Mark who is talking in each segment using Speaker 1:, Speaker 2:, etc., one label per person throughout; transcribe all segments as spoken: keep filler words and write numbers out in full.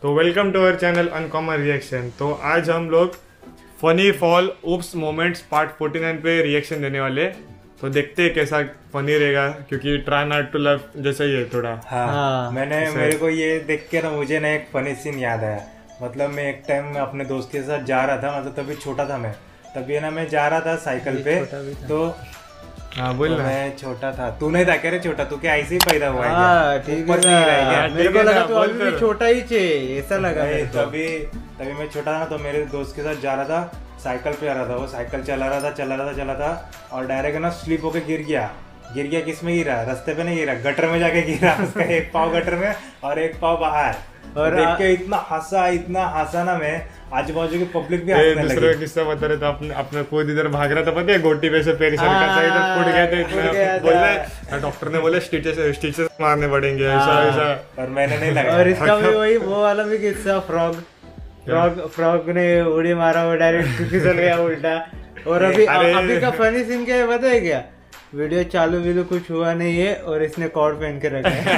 Speaker 1: तो welcome to our channel uncommon reaction. तो आज हम लोग funny fall oops moments part उनचास पे रिएक्शन देने वाले। तो देखते हैं कैसा फनी रहेगा, क्योंकि ट्राई नॉट टू लव जैसा ही है थोड़ा।
Speaker 2: हाँ, हाँ मैंने मेरे को ये देख के ना मुझे ना एक फनी सीन याद आया। मतलब मैं एक टाइम में अपने दोस्त के साथ जा रहा था, मतलब तभी छोटा था मैं, तभी ना मैं जा रहा था साइकिल पे। तो
Speaker 1: हाँ बोल
Speaker 2: तो मैं छोटा था, तू नहीं था क्या रे छोटा? तू क्या ऐसे ही पैदा हुआ है?
Speaker 3: हाँ ठीक है, मेरे को लगा तू अभी भी छोटा ही थे, ऐसा लगा।
Speaker 2: तभी तभी मैं छोटा था, तो मेरे दोस्त के साथ जा रहा था, साइकिल पे आ रहा था। वो साइकिल चला रहा था चला रहा था चला था और डायरेक्ट ना स्लिप होके गिर गया। गिर गया किस में गिरा? रास्ते पे नहीं गिरा, गटर में जाके गिरा। उसका एक पाव गटर में और एक पाव बाहर। और देख के इतना हंसा इतना हंसा ना मैं, आजू बाजू की पब्लिक भी हंसने लगी।
Speaker 1: दूसरा किस्सा बता रहे थे, अपने अपना खुद इधर भाग रहा था, पता है गोटी पे से पैर सरका था, इधर फूट गया था इतना। बोला डॉक्टर ने बोले स्टिचेस स्टिचेस मारने पड़ेंगे, ऐसा ऐसा।
Speaker 2: और मैंने नहीं लगा।
Speaker 3: और इसका भी वही वो वाला भी किस्सा, फ्रॉग फ्रॉग फ्रॉग ने उड़ी मारा, वो डायरेक्ट फिसल गया उल्टा। और अभी अभी का फनी सीन क्या है पता है क्या? वीडियो चालू वीडियो कुछ हुआ नहीं है और इसने कॉर्ड पहन के रखा है।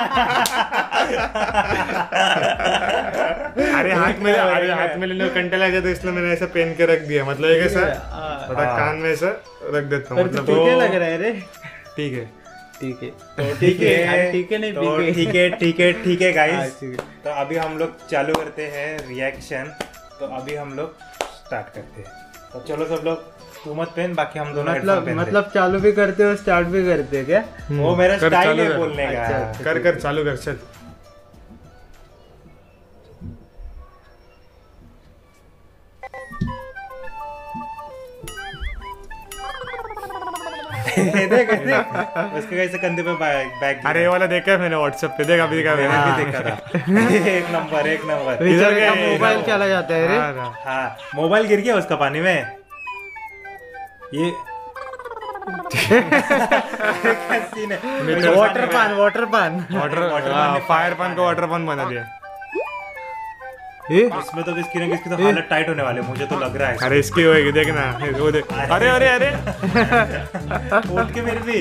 Speaker 1: अरे हाथ में अरे हाथ में लेने कंटे लगे तो इसलिए मैंने ऐसा पहन के रख दिया। मतलब एक ऐसा थोड़ा कान में ऐसा रख देता हूँ। मतलब
Speaker 3: ठीक है लग रहा है रे।
Speaker 1: ठीक है
Speaker 3: ठीक है
Speaker 2: तो ठीक है
Speaker 3: ठीक है नहीं
Speaker 2: तो ठीक है ठीक है ठीक है गाइस।
Speaker 3: ठीक है,
Speaker 2: तो अभी हम लोग चालू करते हैं रिएक्शन। तो अभी हम लोग स्टार्ट करते हैं। तो चलो सब लोग, तू मत पहन, बाकी हम दोनों
Speaker 3: मतलब मतलब चालू भी करते हो स्टार्ट भी करते हैं क्या?
Speaker 2: वो मेरा स्टाइल है बोलने का।
Speaker 3: अच्छा,
Speaker 1: कर कर चालू कर चल।
Speaker 2: देख देख उसके कैसे कंधे पे बैग।
Speaker 1: अरे ये वाला देखा है मैंने व्हाट्सएप पे, देखा अभी देखा
Speaker 2: मैंने भी देखा था। एक नंबर एक नंबर।
Speaker 3: इधर का मोबाइल चला जाता है रे।
Speaker 2: हाँ मोबाइल गिर गया उसका पानी में। ये
Speaker 3: वाटर पान वाटर पान
Speaker 1: वाटर फायर पान को वाटर पान बना दिया।
Speaker 2: इसमें तो किसकी ना किसकी तो हालत टाइट होने वाले, मुझे तो लग रहा है।
Speaker 1: अरे इसकी होएगी देखना, वो देख। अरे अरे अरे
Speaker 2: उठ के मेरे भी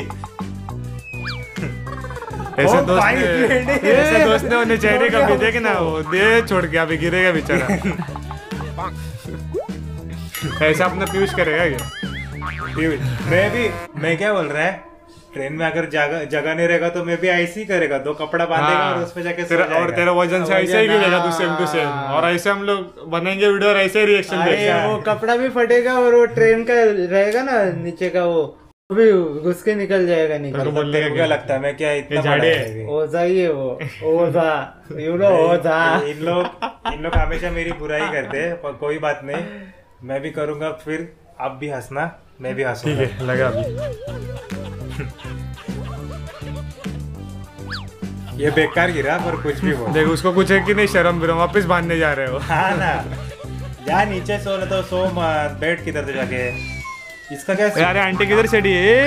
Speaker 1: ऐसे दोस्त ने ऐसे दोस्त ने होने चाहिए कभी। देखना वो दे छोड़ के अभी गिरेगा बेचारा। ऐसा अपना पीयूष करेगा क्या?
Speaker 2: मैं भी मैं क्या बोल रहा है, ट्रेन में अगर जगह जगह नहीं रहेगा तो मैं भी ऐसे ही करेगा, दो कपड़ा बांधेगा
Speaker 1: हाँ,
Speaker 2: और उसमें जाके
Speaker 1: तेरा और तेरा वजन से ऐसे ही गिरेगा तू सेम टू सेम। और ऐसे हम लोग बनाएंगे वीडियो और ऐसे ही रिएक्शन देंगे।
Speaker 3: वो कपड़ा भी फटेगा और वो ट्रेन का रहेगा ना नीचे का, वो भी घुस के निकल जाएगा। निकल
Speaker 2: तो तेरे को क्या लगता है मैं क्या इतना
Speaker 1: झाड़े
Speaker 3: ओझा ही है वो, ओझा यू नो ओझा।
Speaker 2: इन लोग इन लोग हमेशा मेरी बुराई करते हैं, पर कोई बात नहीं, मैं भी करूंगा। फिर आप भी हंसना, मैं भी हंसूंगा।
Speaker 1: ठीक है लगा अभी।
Speaker 2: ये बेकार गिरा पर कुछ भी बोल।
Speaker 1: देख उसको कुछ है कि नहीं शर्म बिरम, वापस बांधने जा रहे हो।
Speaker 2: हाँ ना, जा नीचे सो रहे तो सो मत, बैठ किधर से जाके। इसका क्या?
Speaker 1: अरे आंटी किधर चढ़ी है?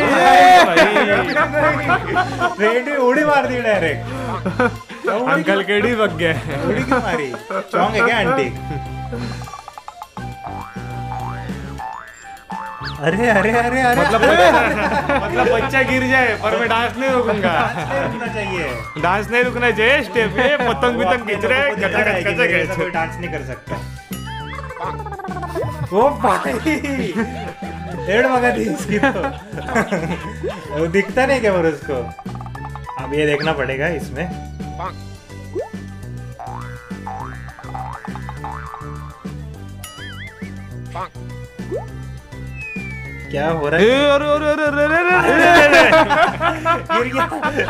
Speaker 2: ट्रेन उड़ी मार दी डायरेक्ट।
Speaker 1: अंकल केड़ी बग गया।
Speaker 2: उड़ी क्यों मारी? चौंक है क्या आंटी? अरे अरे अरे अरे
Speaker 1: मतलब बच्चा, मतलब बच्चा गिर जाए पर मैं डांस नहीं रुकूंगा।
Speaker 2: रुकना चाहिए,
Speaker 1: डांस नहीं रुकना चाहिए। स्टेप पे पतंग बितंग खींच रहे हैं, गचा गचा गचा।
Speaker 2: कोई डांस नहीं कर सकता। ओ भाई हेड मगा दी इसकी तो। वो दिखता नहीं क्या पर उसको? अब ये देखना पड़ेगा इसमें। क्या हो रहा है?
Speaker 1: अरे अरे अरे अरे
Speaker 2: गिर गया।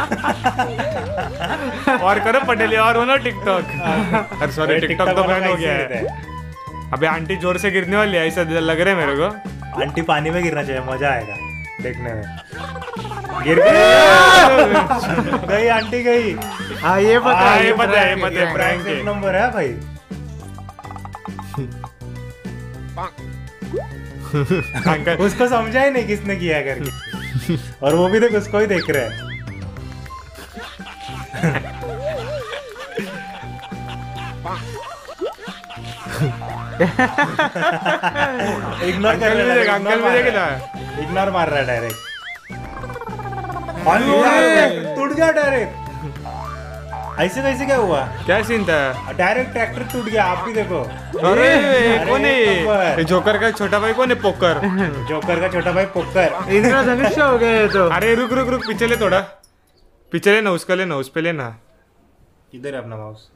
Speaker 1: और करो पटेली और हो ना टिकटॉक। अरे सॉरी टिकटॉक तो बैन हो गया है। अबे आंटी जोर से गिरने वाली है ऐसा लग रहा है मेरे को।
Speaker 2: आंटी पानी में गिरना चाहिए, मजा आएगा देखने में। गिर गई गई आंटी गई।
Speaker 3: हाँ ये पता है,
Speaker 1: ये पता है, ये पता है प्रैंक
Speaker 2: एक नंबर है भाई।
Speaker 1: अंकल
Speaker 2: उसको समझा ही नहीं किसने किया करके। और वो भी देख उसको ही देख रहा है। इग्नोर कर रहा है,
Speaker 1: अंकल भी देख रहा
Speaker 2: है, इग्नोर मार रहा है डायरेक्ट। टूट गया डायरेक्ट। ऐसे कैसे क्या हुआ?
Speaker 1: क्या सीन था?
Speaker 2: डायरेक्ट ट्रैक्टर टूट गया, आप भी देखो।
Speaker 1: अरे
Speaker 2: अरे,
Speaker 1: कौन
Speaker 2: एक नंबर।
Speaker 1: है? जोकर का छोटा भाई कौन है? पोकर।
Speaker 2: जोकर का छोटा भाई पोकर।
Speaker 3: इनका धनुष हो गया है तो।
Speaker 1: अरे रुक रुक रुक, पीछे ले थोड़ा, पीछे लेना, उसका लेना, उस पे लेना।
Speaker 2: किधर है अपना माउस?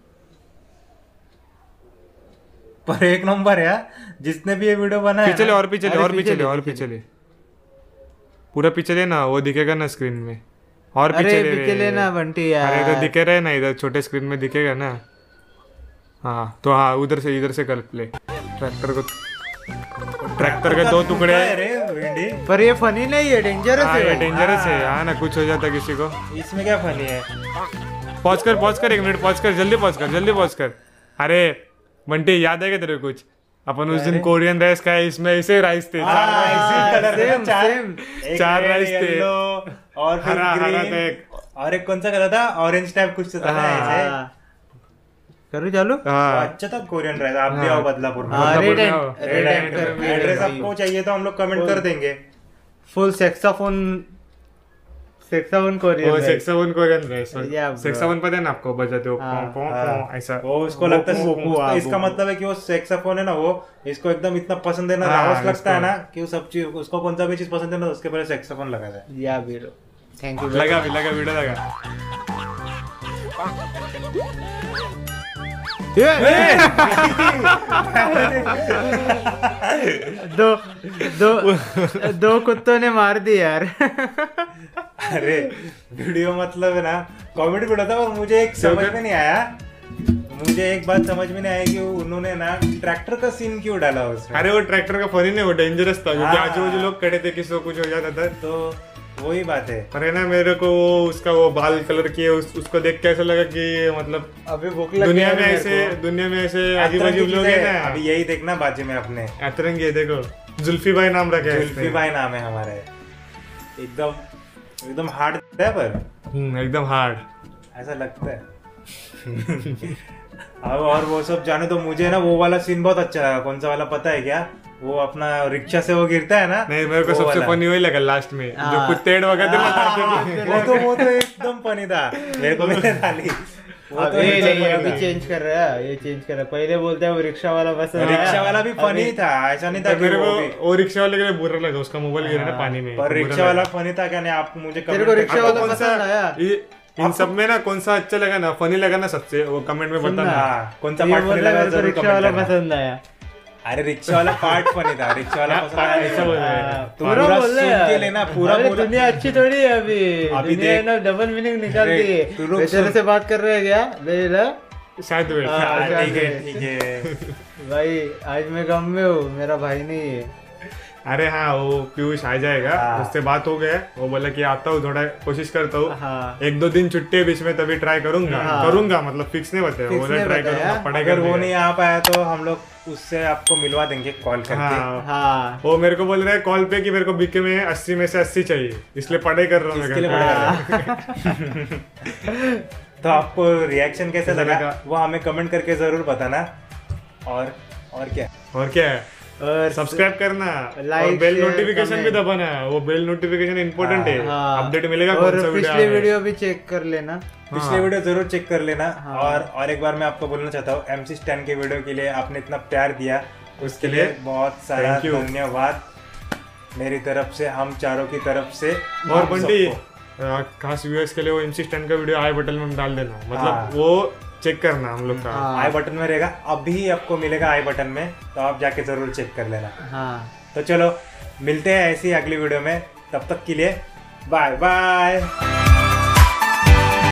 Speaker 2: पर एक नंबर है जिसने भी ये वीडियो बनाया।
Speaker 1: पीछे ले और पीछे ले
Speaker 3: अरे
Speaker 1: और
Speaker 3: पीछे
Speaker 1: पीछे ले
Speaker 3: ले,
Speaker 1: और
Speaker 3: पीछे
Speaker 1: पीछे ले, पूरा पीछे लेना, वो दिखेगा ना स्क्रीन में। और
Speaker 3: अरे
Speaker 1: पीछे ले
Speaker 3: पीछे
Speaker 1: रे।
Speaker 3: लेना बंटी
Speaker 1: अरे
Speaker 3: यार।
Speaker 1: इधर दिखे रहे ना, इधर छोटे स्क्रीन में दिखेगा ना। हाँ तो हाँ, उधर से इधर से कर प्ले। ट्रैक्टर को, ट्रैक्टर के दो टुकड़े।
Speaker 2: अरे भिंडी,
Speaker 3: पर ये फनी नहीं है, डेंजरस
Speaker 1: हाँ ये
Speaker 3: है।
Speaker 1: डेंजरस है। हाँ ना, कुछ हो जाता किसी को।
Speaker 2: इसमें क्या फनी है?
Speaker 1: पॉज कर, पॉज कर, एक मिनट पॉज कर, जल्दी पॉज कर, जल्दी पॉज कर। अरे बंटी याद है क्या तेरे को कुछ? अपन उस दिन कोरियन राइस खाए, इसमें ऐसे राइस थे, चार
Speaker 2: हाँ, इसी कलर में
Speaker 3: सेम,
Speaker 2: चार
Speaker 3: सेम।
Speaker 2: एक
Speaker 1: चार
Speaker 2: red,
Speaker 1: राइस थे।
Speaker 2: yellow, और फिर
Speaker 1: हरा हरा
Speaker 2: green,
Speaker 1: था एक।
Speaker 2: और एक कौन सा कलर था? ऑरेंज टाइप कुछ तो था ना ऐसे।
Speaker 3: हाँ। करूँ चालू?
Speaker 2: तो
Speaker 1: हाँ
Speaker 2: अच्छा था कोरियन राइस। आप भी
Speaker 1: हाँ।
Speaker 2: आओ बदलापुर में।
Speaker 3: हाँ, रेड
Speaker 1: बताओ।
Speaker 3: एंड रेड एंड कर
Speaker 2: एड्रेस आपको चाहिए तो हम लोग कमेंट कर देंगे।
Speaker 3: फुल सेक्साफोन, सेक्साफोन
Speaker 1: वो
Speaker 3: कोरियन।
Speaker 1: सेक्सावन कोरियन राइस।
Speaker 3: Yeah, bro.
Speaker 1: सेक्सावन पता है ना आपको? बजाते हो
Speaker 3: हाँ,
Speaker 1: पों, पों,
Speaker 2: हाँ।
Speaker 1: पों, ऐसा।
Speaker 2: वो उसको लगता है,
Speaker 3: वो- वो- वो-
Speaker 2: उसका- इसका मतलब है कि वो सेक्साफोन है ना, वो इसको एकदम इतना पसंद है ना,
Speaker 1: हाँ,
Speaker 2: रावस लगता
Speaker 1: इसको-
Speaker 2: है ना कि वो सब चीज, उसको कौन सा भी चीज पसंद है ना, उसके पहले सेक्साफोन लगा था।
Speaker 3: या बीरो, थैंक यू।
Speaker 1: लगा भी, लगा वीडियो लगा।
Speaker 3: दो दो दो कुत्तों ने मार दी यार।
Speaker 2: अरे वीडियो मतलब है ना कॉमेडी वीडियो था, और मुझे एक समझ में नहीं आया, मुझे एक बात समझ में नहीं आई कि उन्होंने ना ट्रैक्टर का सीन क्यों डाला उसमें।
Speaker 1: अरे वो ट्रैक्टर का फनी नहीं, वो डेंजरस था, क्योंकि
Speaker 2: हाँ।
Speaker 1: आजू बाजू लोग खड़े थे, किसी को कुछ हो जाता था।
Speaker 2: तो वही बात है।
Speaker 1: पर है ना, मेरे को वो उसका वो बाल कलर किए, उस, उसको देख के ऐसा लगा कि मतलब
Speaker 3: अभी भूख लगी
Speaker 1: दुनिया
Speaker 3: है
Speaker 1: में
Speaker 3: मेरे
Speaker 1: ऐसे
Speaker 3: को।
Speaker 1: दुनिया में ऐसे अजीब
Speaker 2: अतरंगी
Speaker 1: अजीब लोग
Speaker 2: चीजें-
Speaker 1: हैं ना।
Speaker 2: अभी यही देखना बाजी में अपने
Speaker 1: अतरंगी है, देखो जुल्फी भाई नाम रखे हैं
Speaker 2: जुल्फी भाई नाम है हमारे। एकदम एकदम हार्ड है, पर
Speaker 1: हम्म एकदम हार्ड।
Speaker 2: ऐसा लगता है। अब और वो सब जाने तो मुझे ना वो वाला सीन बहुत अच्छा लगा। कौन सा वाला पता है क्या? वो अपना रिक्शा से वो गिरता है ना।
Speaker 1: नहीं, मेरे को
Speaker 2: वो
Speaker 1: सबसे
Speaker 2: वाला।
Speaker 1: फनी वही लगा लास्ट में, जो
Speaker 3: हाँ।
Speaker 1: कुछ तेड़ वगैरह थे
Speaker 2: हाँ,
Speaker 1: ना।
Speaker 2: वो तो वो तो एकदम फनी था मेरे को, मैंने डाली वो तो
Speaker 3: अभी
Speaker 2: एकदम
Speaker 3: नहीं,
Speaker 2: funny
Speaker 3: अभी
Speaker 2: था।
Speaker 3: चेंज कर रहा है, ये चेंज कर रहा है। पहले बोलते हैं वो रिक्शा वाला पसंद आया।
Speaker 2: रिक्शा वाला भी फनी
Speaker 3: अभी-
Speaker 2: था, ऐसा नहीं था कि
Speaker 1: मेरे
Speaker 2: वो
Speaker 1: को
Speaker 2: भी।
Speaker 1: वो रिक्शा वाले के लिए बुरा लगा, उसका मोबाइल गिरा ना पानी में।
Speaker 2: पर
Speaker 1: बुरा
Speaker 2: रिक्शा
Speaker 1: लगा।
Speaker 2: वाला फनी था क्या? नहीं, आप मुझे
Speaker 3: तेरे
Speaker 2: comment
Speaker 3: को
Speaker 2: करके
Speaker 3: रिक्शा
Speaker 1: आपको
Speaker 3: वाला
Speaker 1: कौन सा
Speaker 3: पसंद आया?
Speaker 1: ये- इन सब में ना कौन सा अच्छा लगा ना, फनी लगा ना सबसे, वो कमेंट में बताना।
Speaker 2: हाँ, कौन सा
Speaker 3: ये
Speaker 2: पार्ट फनी
Speaker 3: बोला
Speaker 2: लगा
Speaker 3: मेरे को
Speaker 2: जरूर
Speaker 3: रिक्शा
Speaker 2: comment
Speaker 3: वाला
Speaker 2: करना।
Speaker 3: पसंद आया।
Speaker 2: अरे रिक्शा वाला पार्ट फनी था, रिक्शा वाला
Speaker 1: हाँ,
Speaker 2: पसंद
Speaker 1: part
Speaker 2: आया
Speaker 1: ऐसा बोल रहे हैं।
Speaker 3: हाँ,
Speaker 2: तो
Speaker 3: पूरा
Speaker 2: पूरा
Speaker 3: बोल रहे
Speaker 2: सुन
Speaker 3: हैं।
Speaker 2: के लेना, पूरा
Speaker 3: अरे
Speaker 2: बोला।
Speaker 3: दुनिया अच्छी थोड़ी है अभी।
Speaker 2: अभी
Speaker 3: दुनिया
Speaker 2: देख।
Speaker 3: ना डबल मीनिंग निकालती
Speaker 2: अरे,
Speaker 3: है।
Speaker 2: तू रुक,
Speaker 3: बेचारे
Speaker 2: सुन।
Speaker 3: से बात कर रहे हैं क्या? नहीं ना?
Speaker 1: शायद वे
Speaker 3: हाँ,
Speaker 2: हाँ,
Speaker 3: शायद
Speaker 2: ठीक है
Speaker 3: है।
Speaker 2: ठीक है।
Speaker 3: भाई आज मैं गम में हूँ, मेरा भाई नहीं है।
Speaker 1: अरे हाँ, वो पीयूष आ जाएगा,
Speaker 2: हाँ।
Speaker 1: उससे बात हो गया। वो बोला कि आता हूँ, थोड़ा कोशिश करता हूँ।
Speaker 3: हाँ।
Speaker 1: एक दो दिन छुट्टी है बीच में, तभी ट्राई करूंगा।
Speaker 3: हाँ।
Speaker 1: करूंगा मतलब फिक्स नहीं बताया,
Speaker 3: Fix
Speaker 1: बोला
Speaker 3: नहीं
Speaker 1: ट्राई
Speaker 3: बताया।
Speaker 1: करूंगा, पढ़ाई
Speaker 2: अगर वो
Speaker 1: करने
Speaker 2: नहीं आ पाया तो हम लोग उससे आपको मिलवा देंगे कॉल
Speaker 1: का।
Speaker 2: करके।
Speaker 1: हाँ,
Speaker 3: हाँ
Speaker 1: वो मेरे को बोल रहा है कॉल पे कि मेरे को बीके में अस्सी में से अस्सी चाहिए, इसलिए पढ़ाई कर रहा हूँ मैं
Speaker 2: इसके लिए
Speaker 1: घर पे।
Speaker 2: पढ़ाई तो आपको रिएक्शन कैसा
Speaker 1: कैसा
Speaker 2: लगा
Speaker 1: लगा?
Speaker 2: वो हमें कमेंट करके जरूर बताना। और और क्या?
Speaker 1: और क्या है,
Speaker 3: और
Speaker 1: सब्सक्राइब करना
Speaker 3: Like,
Speaker 1: और बेल
Speaker 3: share,
Speaker 1: नोटिफिकेशन भी
Speaker 3: comment।
Speaker 1: दबाना है। वो बेल नोटिफिकेशन इम्पोर्टेंट है,
Speaker 3: हाँ।
Speaker 1: अपडेट मिलेगा
Speaker 3: और
Speaker 1: कौन सा वीडियो
Speaker 3: पिछले
Speaker 1: आया है।
Speaker 3: वीडियो भी चेक कर लेना।
Speaker 2: पिछले वीडियो जरूर चेक कर लेना।
Speaker 3: हाँ।
Speaker 2: और और एक बार मैं आपको बोलना चाहता हूँ, एमसी स्टैन के वीडियो के लिए आपने इतना प्यार दिया, उसके लिए बहुत सारा
Speaker 1: Thank you।
Speaker 2: धन्यवाद मेरी तरफ से, हम चारों की तरफ से।
Speaker 1: और
Speaker 2: हम
Speaker 1: बंटी
Speaker 2: सबको।
Speaker 1: आ, खास व्यूअर्स के लिए वो एमसी स्टैंड का वीडियो आई बटन में डाल देना,
Speaker 2: हाँ।
Speaker 1: मतलब वो चेक करना हम लोग का।
Speaker 3: हाँ।
Speaker 2: आई बटन में रहेगा, अभी आपको मिलेगा आई बटन में, तो आप जाके जरूर चेक कर लेना।
Speaker 3: हाँ
Speaker 2: तो चलो मिलते हैं ऐसी अगली वीडियो में, तब तक के लिए बाय बाय।